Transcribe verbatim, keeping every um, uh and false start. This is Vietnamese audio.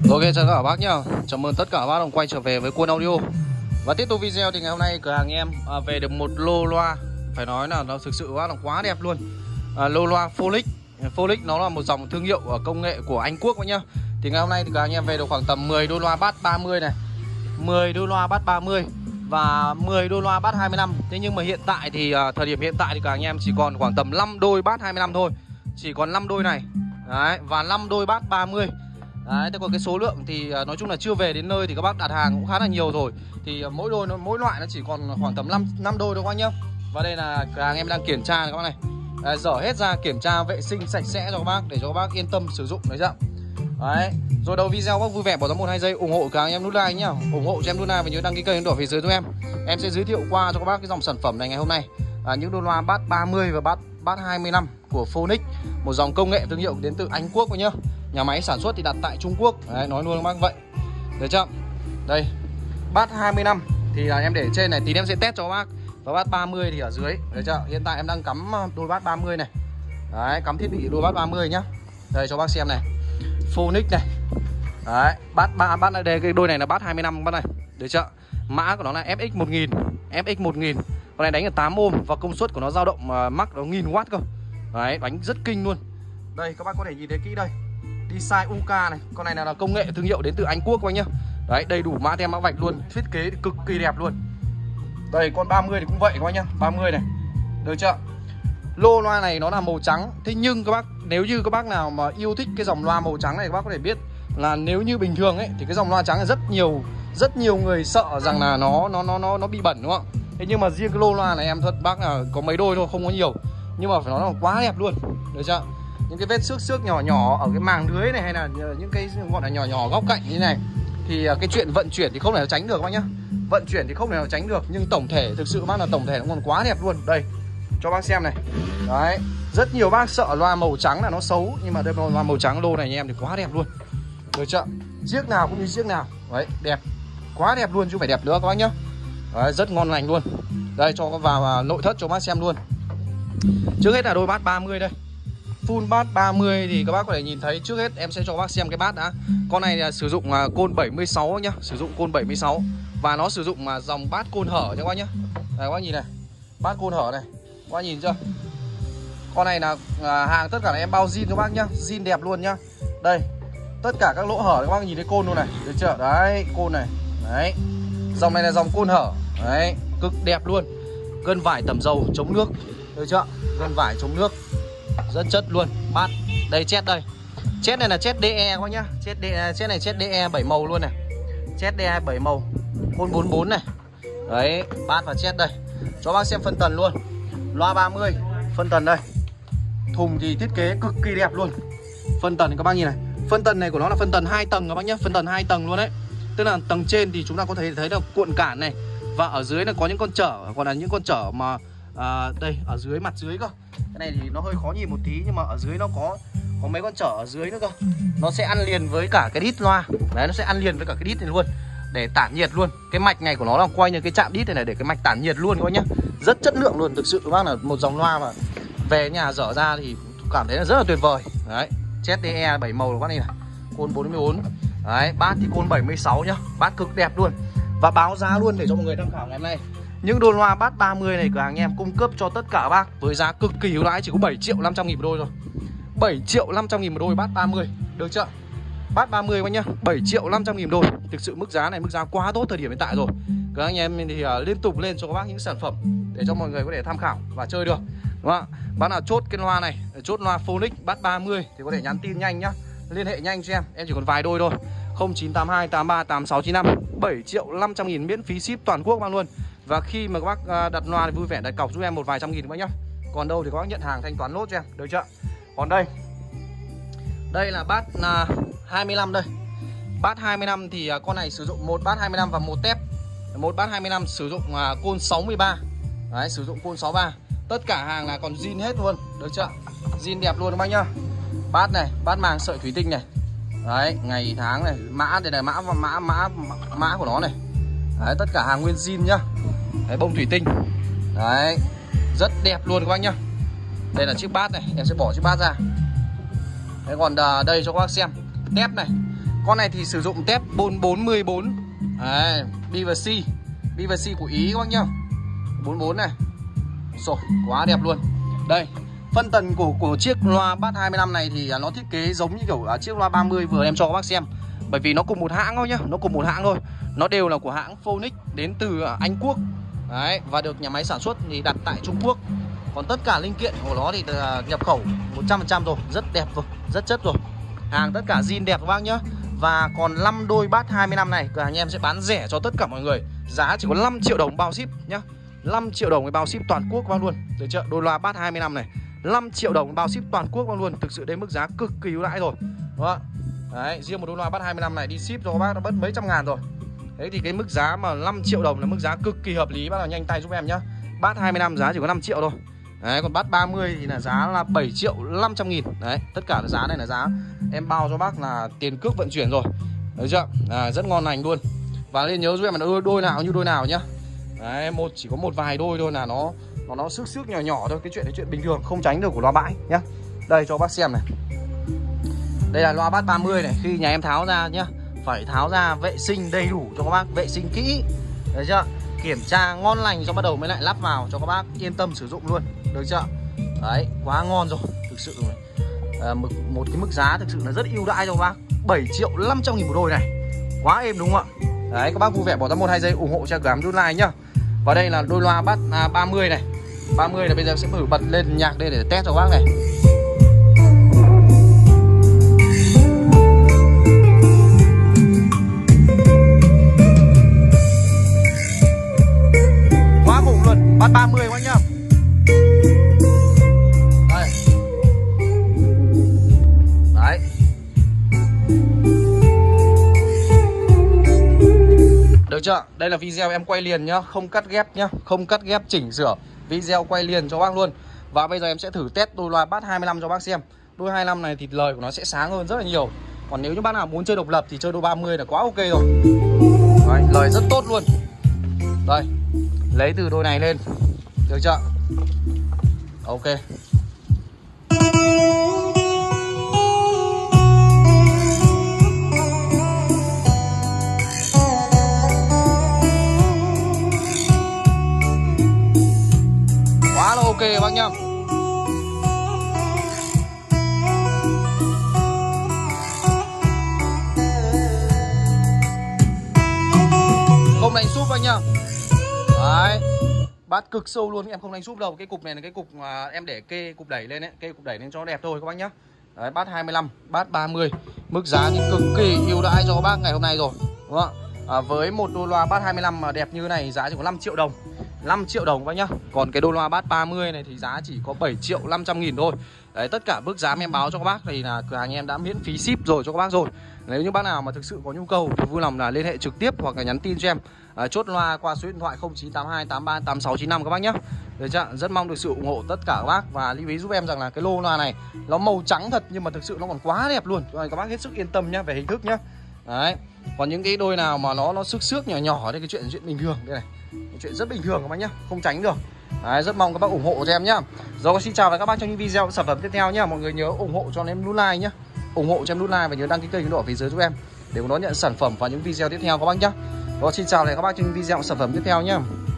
Ok, chào các bác nhá. Chào mừng tất cả các bác đồng quay trở về với Quân Audio. Và tiếp tục video thì ngày hôm nay cửa hàng em à, về được một lô loa, phải nói là nó thực sự là quá đẹp luôn. à, Lô loa Pholic. Pholic nó là một dòng thương hiệu công nghệ của Anh Quốc nhá. Thì ngày hôm nay thì cửa hàng em về được khoảng tầm mười đôi loa bass ba mươi này, mười đôi loa bass ba mươi và mười đôi loa bass hai mươi lăm. Thế nhưng mà hiện tại thì à, thời điểm hiện tại thì cửa hàng em chỉ còn khoảng tầm năm đôi bass hai mươi lăm thôi. Chỉ còn năm đôi này. Đấy, và năm đôi bass ba mươi. Đấy, thế còn cái số lượng thì nói chung là chưa về đến nơi thì các bác đặt hàng cũng khá là nhiều rồi. Thì mỗi đôi mỗi loại nó chỉ còn khoảng tầm năm đôi thôi các bác nhá. Và đây là cửa hàng em đang kiểm tra này các bác này. Đấy, dở hết ra kiểm tra vệ sinh sạch sẽ cho các bác để cho các bác yên tâm sử dụng đấy chưa. Đấy, rồi đầu video các bác vui vẻ bỏ ra một hai giây ủng hộ cửa hàng em nút like nhá, ủng hộ cho em nút like và nhớ đăng ký kênh đỏ phía dưới giúp em. Em sẽ giới thiệu qua cho các bác cái dòng sản phẩm này ngày hôm nay. À, những đôi loa bass ba mươi và bass bass hai mươi lăm của Phonic, một dòng công nghệ thương hiệu đến từ Anh Quốc nhá. Nhà máy sản xuất thì đặt tại Trung Quốc. Đấy, nói luôn các bác vậy. Được chưa? Đây, bass hai mươi lăm thì là em để trên này, tí em sẽ test cho các bác. Và bass ba mươi thì ở dưới. Được chưa? Hiện tại em đang cắm đôi bass ba mươi này. Đấy, cắm thiết bị đôi bass ba mươi nhá. Đây cho bác xem này. Phonic này. Đấy, bass ba bass đây, cái đôi này là bass hai mươi lăm bass này. Được chưa? Mã của nó là F X một nghìn, F X một nghìn. Con này đánh ở tám ohm và công suất của nó dao động uh, max nó một nghìn oát cơ. Đấy, đánh rất kinh luôn. Đây các bác có thể nhìn thấy kỹ đây. Design u ca này, con này là công nghệ thương hiệu đến từ Anh Quốc các bác nhá. Đấy, đầy đủ mã tem mã vạch luôn, thiết kế cực kỳ đẹp luôn. Đây, con ba mươi thì cũng vậy các bác nhá, ba mươi này. Được chưa? Lô loa này nó là màu trắng. Thế nhưng các bác, nếu như các bác nào mà yêu thích cái dòng loa màu trắng này, các bác có thể biết là nếu như bình thường ấy thì cái dòng loa trắng là rất nhiều rất nhiều người sợ rằng là nó nó nó nó nó bị bẩn đúng không? Thế nhưng mà riêng cái lô loa này em thật bác là có mấy đôi thôi, không có nhiều. Nhưng mà phải nói là quá đẹp luôn. Được chưa? Những cái vết xước xước nhỏ nhỏ ở cái màng lưới này hay là những cái gọi là nhỏ nhỏ góc cạnh như này thì cái chuyện vận chuyển thì không thể nào tránh được các bác nhá. Vận chuyển thì không thể nào tránh được, nhưng tổng thể thực sự bác là tổng thể nó còn quá đẹp luôn. Đây, cho bác xem này. Đấy, rất nhiều bác sợ loa màu trắng là nó xấu, nhưng mà đây loa màu trắng lô này nha em thì quá đẹp luôn. Được chưa? Chiếc nào cũng như chiếc nào. Đấy, đẹp. Quá đẹp luôn chứ không phải đẹp nữa các bác nhá. Đấy, rất ngon lành luôn. Đây cho vào nội thất cho bác xem luôn. Trước hết là đôi bass ba mươi đây. Full bass ba mươi thì các bác có thể nhìn thấy. Trước hết em sẽ cho các bác xem cái bass đã. Con này là sử dụng côn bảy mươi sáu nhá, sử dụng côn bảy mươi sáu và nó sử dụng dòng bass côn hở cho các bác nhá. Đây các bác nhìn này. Bass côn hở này. Các bác nhìn chưa? Con này là hàng tất cả là em bao zin các bác nhá, zin đẹp luôn nhá. Đây. Tất cả các lỗ hở các bác nhìn thấy côn luôn này. Được chưa? Đấy, côn này. Đấy. Dòng này là dòng côn hở. Đấy, cực đẹp luôn. Gân vải tẩm dầu chống nước. Được chưa? Gân vải chống nước. Rất chất luôn. Bass. Đây chết đây. Chết này là chết đê e các bác nhá. Chết đê, chết này chết đê e bảy màu luôn này. Chết đê e bảy màu. Côn bốn mươi bốn này. Đấy, bass và chết đây. Cho bác xem phân tần luôn. Loa ba mươi, phân tần đây. Thùng thì thiết kế cực kỳ đẹp luôn. Phân tần các bác nhìn này. Phân tần này của nó là phân tần hai tầng các bác nhá, phân tần hai tầng luôn đấy. Tức là tầng trên thì chúng ta có thể thấy là cuộn cản này, và ở dưới là có những con chở, còn là những con chở mà à, đây ở dưới, mặt dưới cơ. Cái này thì nó hơi khó nhìn một tí, nhưng mà ở dưới nó có có mấy con chở ở dưới nữa cơ. Nó sẽ ăn liền với cả cái đít loa. Đấy, nó sẽ ăn liền với cả cái đít này luôn, để tản nhiệt luôn. Cái mạch này của nó là quay như cái chạm đít này này, để cái mạch tản nhiệt luôn các bác nhá. Rất chất lượng luôn, thực sự các bác là một dòng loa mà về nhà dở ra thì cảm thấy là rất là tuyệt vời. Đấy, chết đê e bảy màu các bác này, này. Côn bốn mươi bốn. Đấy, bass thì côn bảy mươi sáu nhá. Bass cực đẹp luôn. Và báo giá luôn để cho mọi người tham khảo ngày hôm nay. Những đôi loa bass ba mươi này cửa hàng em cung cấp cho tất cả các bác với giá cực kỳ ưu đãi, chỉ có bảy triệu năm trăm nghìn một đôi thôi. bảy triệu năm trăm nghìn một đôi bass ba mươi. Được chưa? Bass ba mươi các bác nhá, bảy triệu năm trăm nghìn một đôi. Thực sự mức giá này mức giá quá tốt thời điểm hiện tại rồi. Cửa hàng em thì uh, liên tục lên cho các bác những sản phẩm để cho mọi người có thể tham khảo và chơi được. Đúng không ạ? Bác nào chốt cái loa này, chốt loa Phonic bass ba mươi thì có thể nhắn tin nhanh nhá. Liên hệ nhanh cho em, em chỉ còn vài đôi thôi. Không chín tám hai tám ba tám sáu chín năm. Bảy triệu năm trăm nghìn miễn phí ship toàn quốc mang luôn. Và khi mà các bác đặt loa thì vui vẻ đặt cọc giúp em một vài trăm nghìn các bác nhá. Còn đâu thì các bác nhận hàng thanh toán lốt cho em, được chưa? Còn đây, đây là bass uh, hai mươi lăm đây. Bass hai mươi lăm thì uh, con này sử dụng một bass hai mươi lăm và một tép. Một bass hai mươi lăm sử dụng uh, côn sáu mươi ba. Đấy, sử dụng côn sáu mươi ba. Tất cả hàng là còn zin hết luôn, được chưa? Zin đẹp luôn các bác nhá. Bass này, bass màng sợi thủy tinh này. Đấy, ngày tháng này, mã đây này, mã mã mã mã của nó này. Đấy, tất cả hàng nguyên zin nhá. Đấy, bông thủy tinh. Đấy, rất đẹp luôn các bác nhá. Đây là chiếc bass này, em sẽ bỏ chiếc bass ra. Đấy, còn đây cho các bác xem tép này. Con này thì sử dụng tép bốn bốn một bốn. Đấy, bê vê xê. bê vê xê của Ý các bác nhá. bốn bốn này. Rồi, quá đẹp luôn. Đây, phân tần của của chiếc loa Bass hai mươi lăm này thì nó thiết kế giống như kiểu chiếc loa ba mươi vừa em cho các bác xem. Bởi vì nó cùng một hãng thôi nhá, nó cùng một hãng thôi. Nó đều là của hãng Phoenix đến từ Anh Quốc. Đấy, và được nhà máy sản xuất thì đặt tại Trung Quốc. Còn tất cả linh kiện của nó thì nhập khẩu một trăm phần trăm rồi, rất đẹp rồi, rất chất rồi. Hàng tất cả zin đẹp các bác nhá. Và còn năm đôi Bass hai mươi lăm này cửa hàng em sẽ bán rẻ cho tất cả mọi người. Giá chỉ có năm triệu đồng bao ship nhá. năm triệu đồng với bao ship toàn quốc các bác luôn. Được chưa? Đôi loa Bass hai mươi lăm này năm triệu đồng bao ship toàn quốc các bác luôn. Thực sự đây mức giá cực kỳ ưu đãi rồi. Đúng không? Đấy, riêng một đôi loa Bass hai mươi lăm này đi ship cho các bác nó mất mấy trăm ngàn rồi. Đấy thì cái mức giá mà năm triệu đồng là mức giá cực kỳ hợp lý. Bác nào nhanh tay giúp em nhá. Bass hai mươi lăm giá chỉ có năm triệu thôi. Đấy, còn Bass ba mươi thì là giá là bảy triệu năm trăm nghìn. Đấy, tất cả giá này là giá em bao cho bác là tiền cước vận chuyển rồi. Được chưa? À, rất ngon lành luôn. Và nên nhớ giúp em là đôi, đôi nào như đôi nào nhá. Đấy, một chỉ có một vài đôi thôi là nó nó nó xước xước nhỏ nhỏ thôi, cái chuyện đấy chuyện bình thường, không tránh được của loa bãi nhá. Đây cho bác xem này. Đây là loa Bass ba mươi này, khi nhà em tháo ra nhá, phải tháo ra vệ sinh đầy đủ cho các bác, vệ sinh kỹ. Được chưa? Kiểm tra ngon lành cho bắt đầu mới lại lắp vào cho các bác yên tâm sử dụng luôn. Được chưa? Đấy, quá ngon rồi, thực sự rồi. À, một, một cái mức giá thực sự là rất ưu đãi cho các bác, bảy triệu năm trăm nghìn một đôi này. Quá êm đúng không ạ? Đấy, các bác vui vẻ bỏ ra một hai giây ủng hộ cho cửa hàng Dunline nhá. Và đây là đôi loa Bass à, ba mươi này. ba mươi là bây giờ sẽ thử bật lên nhạc đây để test cho các bác này. Quá bụng luôn, Bass ba mươi các bác nhá. Đây. Đấy. Được chưa? Đây là video em quay liền nhá, không cắt ghép nhá, không cắt ghép chỉnh sửa. Video quay liền cho bác luôn. Và bây giờ em sẽ thử test đôi loa Bass hai mươi lăm cho bác xem. Đôi hai mươi lăm này thì lời của nó sẽ sáng hơn rất là nhiều. Còn nếu như bác nào muốn chơi độc lập thì chơi đôi ba mươi là quá ok rồi. Đấy, lời rất tốt luôn. Đây, lấy từ đôi này lên. Được chưa? Ok. Quá là ok bác nhá. Không đánh súp anh nhá. Đấy, bass cực sâu luôn, em không đánh súp đâu. Cái cục này là cái cục mà em để kê cục đẩy lên ấy, kê cục đẩy lên cho đẹp thôi các bác nhá. Đấy, Bass hai mươi lăm, Bass ba mươi, mức giá thì cực kỳ ưu đãi cho các bác ngày hôm nay rồi, đúng không ạ? À, với một đôi loa Bass hai mươi lăm mà đẹp như này giá chỉ có năm triệu đồng. năm triệu đồng các bác nhá. Còn cái đôi loa Bass ba mươi này thì giá chỉ có bảy triệu năm trăm nghìn thôi. Đấy, tất cả mức giá em báo cho các bác thì là cửa hàng em đã miễn phí ship rồi cho các bác rồi. Nếu như bác nào mà thực sự có nhu cầu thì vui lòng là liên hệ trực tiếp hoặc là nhắn tin cho em, à, chốt loa qua số điện thoại không chín tám hai tám ba tám sáu chín năm các bác nhé. Được chưa? Rất mong được sự ủng hộ tất cả các bác. Và lưu ý giúp em rằng là cái lô loa này nó màu trắng thật nhưng mà thực sự nó còn quá đẹp luôn. Rồi các bác hết sức yên tâm nhá về hình thức nhá. Đấy. Còn những cái đôi nào mà nó nó xước xước nhỏ nhỏ thì cái chuyện chuyện bình thường đây này. Cái chuyện rất bình thường các bác nhá, không tránh được. Đấy, rất mong các bác ủng hộ cho em nhá. Rồi xin chào và các bác trong những video sản phẩm tiếp theo nhá. Mọi người nhớ ủng hộ cho em nút like nhá. Ủng hộ cho em nút like và nhớ đăng ký kênh đỏ phía dưới giúp em để đón nhận sản phẩm và những video tiếp theo các bác nhá. Rồi xin chào lại các bác trong những video sản phẩm tiếp theo nhá.